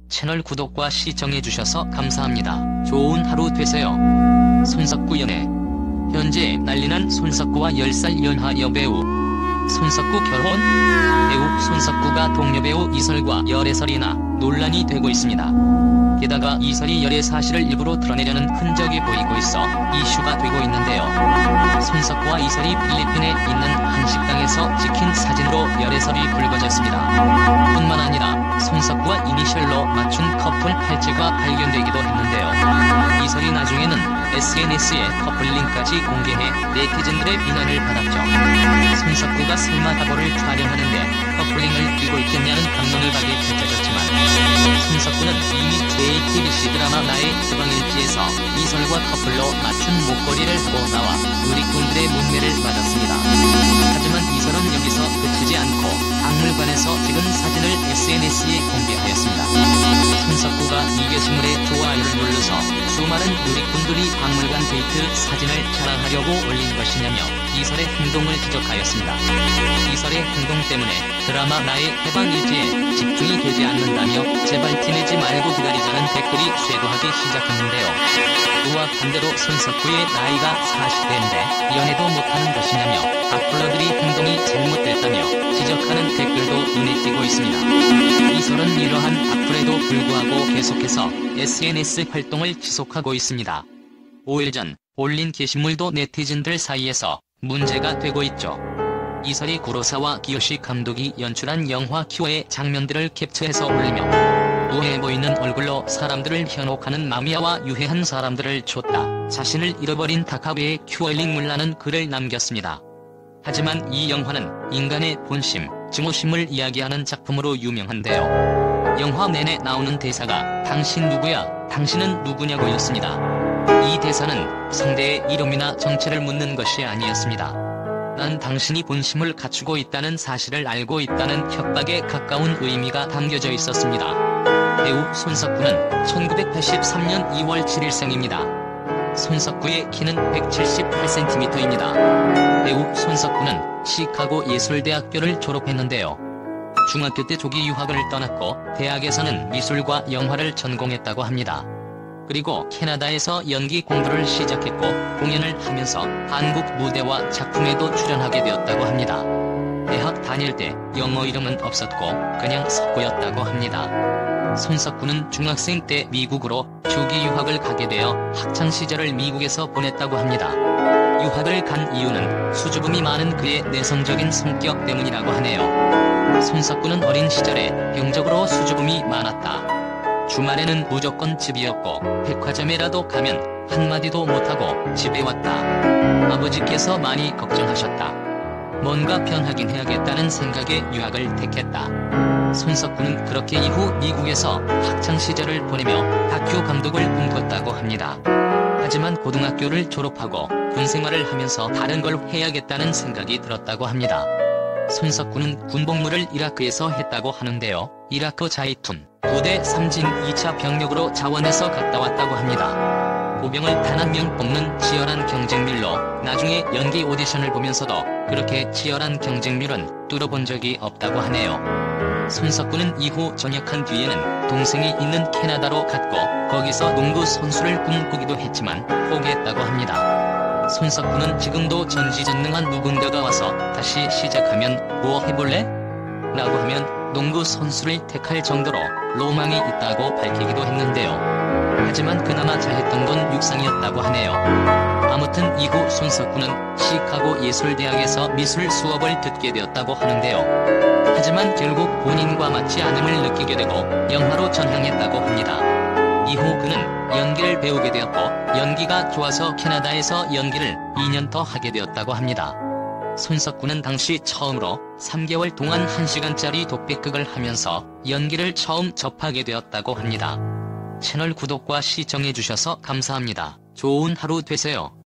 채널 구독과 시청해주셔서 감사합니다. 좋은 하루 되세요. 손석구 연애. 현재 난리난 손석구와 10살 연하 여배우 손석구 결혼? 배우 손석구가 동료 배우 이설과 열애설이나 논란이 되고 있습니다. 게다가 이설이 열애 사실을 일부러 드러내려는 흔적이 보이고 있어 이슈가 되고 있는데요. 손석구와 이설이 필리핀에 있는 한 식당에서 찍힌 사진으로 열애설이 불거졌습니다. 뿐만 아니라 손석구와 이니셜로 맞춘 커플 팔찌가 발견되기도 했는데요. 이설이 나중에는 SNS에 커플링까지 공개해 네티즌들의 비난을 받았죠. 손석구가 설마 가보를 촬영하는데 커플링을 끼고 있겠냐는 반론을 받게 펼쳐졌지만 손석구는 이미 JTBC 드라마 나의 해방일지에서 이설과 커플로 맞춘 목걸이를 하고 나와 누리꾼들의 문매를 받았습니다. 하지만 이설은 여기서 그치지 않고 박물관에서 찍은 사진을 SNS에 공개하였습니다. 손석구가 이 게시물에 좋아요를 눌러서 수많은 누리꾼들이 박물관 데이트 사진을 자랑하려고 올린 것이냐며 이설의 행동을 지적하였습니다. 이설의 행동 때문에 드라마 나의 해방일지에 집중이 되지 않는다며 제발 티내지 말고 기다리자는 댓글이 쇄도하기 시작했는데요. 그와 반대로 손석구의 나이가 40대인데 연애도 못하는 것이냐며 악플러들이 행동이 잘못됐다며 지적하는 댓글도 눈에 띄고 있습니다. 이설은 이러한 악플에도 불구하고 계속해서 SNS 활동을 지속하고 있습니다. 5일 전 올린 게시물도 네티즌들 사이에서 문제가 되고 있죠. 이설이 구로사와 기요시 감독이 연출한 영화 큐어의 장면들을 캡처해서 올리며 우아해 보이는 얼굴로 사람들을 현혹하는 마미아와 유해한 사람들을 줬다. 자신을 잃어버린 다카베의 큐어링물라는 글을 남겼습니다. 하지만 이 영화는 인간의 본심, 증오심을 이야기하는 작품으로 유명한데요. 영화 내내 나오는 대사가 당신 누구야? 당신은 누구냐고였습니다. 이 대사는 상대의 이름이나 정체를 묻는 것이 아니었습니다. 난 당신이 본심을 갖추고 있다는 사실을 알고 있다는 협박에 가까운 의미가 담겨져 있었습니다. 배우 손석구는 1983년 2월 7일생입니다. 손석구의 키는 178cm입니다. 배우 손석구는 시카고 예술대학교를 졸업했는데요. 중학교 때 조기 유학을 떠났고 대학에서는 미술과 영화를 전공했다고 합니다. 그리고 캐나다에서 연기 공부를 시작했고 공연을 하면서 한국 무대와 작품에도 출연하게 되었다고 합니다. 대학 다닐 때 영어 이름은 없었고 그냥 석구였다고 합니다. 손석구는 중학생 때 미국으로 조기 유학을 가게 되어 학창시절을 미국에서 보냈다고 합니다. 유학을 간 이유는 수줍음이 많은 그의 내성적인 성격 때문이라고 하네요. 손석구는 어린 시절에 병적으로 수줍음이 많았다. 주말에는 무조건 집이었고 백화점에라도 가면 한마디도 못하고 집에 왔다. 아버지께서 많이 걱정하셨다. 뭔가 변하긴 해야겠다는 생각에 유학을 택했다. 손석구는 그렇게 이후 미국에서 학창시절을 보내며 다큐 감독을 꿈꿨다고 합니다. 하지만 고등학교를 졸업하고 군생활을 하면서 다른 걸 해야겠다는 생각이 들었다고 합니다. 손석구는 군복무를 이라크에서 했다고 하는데요. 이라크 자이툰 부대 3진 2차 병력으로 자원해서 갔다 왔다고 합니다. 보병을 단 한 명 뽑는 치열한 경쟁률로 나중에 연기 오디션을 보면서도 그렇게 치열한 경쟁률은 뚫어본 적이 없다고 하네요. 손석구는 이후 전역한 뒤에는 동생이 있는 캐나다로 갔고 거기서 농구 선수를 꿈꾸기도 했지만 포기했다고 합니다. 손석구는 지금도 전지전능한 누군가가 와서 다시 시작하면 뭐 해볼래? 라고 하면 농구 선수를 택할 정도로 로망이 있다고 밝히기도 했는데요. 하지만 그나마 잘했던 건 육상이었다고 하네요. 아무튼 이후 손석구는 시카고 예술대학에서 미술 수업을 듣게 되었다고 하는데요. 하지만 결국 본인과 맞지 않음을 느끼게 되고 영화로 전향했다고 합니다. 이후 그는 연기를 배우게 되었고 연기가 좋아서 캐나다에서 연기를 2년 더 하게 되었다고 합니다. 손석구는 당시 처음으로 3개월 동안 1시간짜리 독백극을 하면서 연기를 처음 접하게 되었다고 합니다. 채널 구독과 시청해주셔서 감사합니다. 좋은 하루 되세요.